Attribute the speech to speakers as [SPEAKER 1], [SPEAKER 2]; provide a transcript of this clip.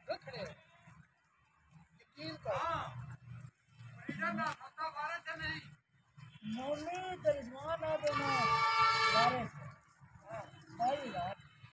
[SPEAKER 1] रखड़े यकीन कर।
[SPEAKER 2] परिजन ना सत्ता भारत नहीं
[SPEAKER 1] मौली करिश्मा ना देना